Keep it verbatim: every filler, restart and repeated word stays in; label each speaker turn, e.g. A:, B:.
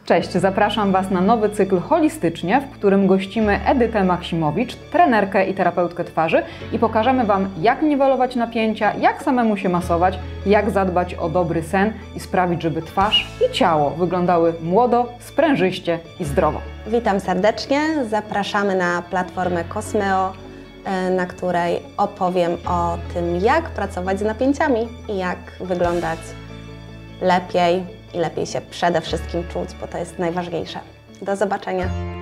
A: Cześć, zapraszam Was na nowy cykl Holistycznie, w którym gościmy Edytę Maksimowicz, trenerkę i terapeutkę twarzy i pokażemy Wam, jak niwelować napięcia, jak samemu się masować, jak zadbać o dobry sen i sprawić, żeby twarz i ciało wyglądały młodo, sprężyście i zdrowo.
B: Witam serdecznie, zapraszamy na platformę Cosmeo, na której opowiem o tym, jak pracować z napięciami i jak wyglądać lepiej i lepiej się przede wszystkim czuć, bo to jest najważniejsze. Do zobaczenia!